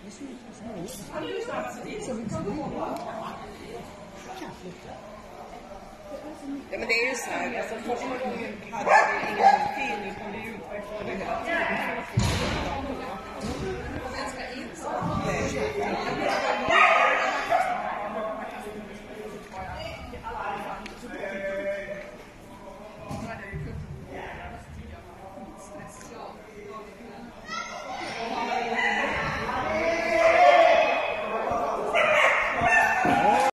Det är så mycket små. Så vi kan gå ja, men det är ju så här, alltså första gången hade vi ingenting utan vi utvecklade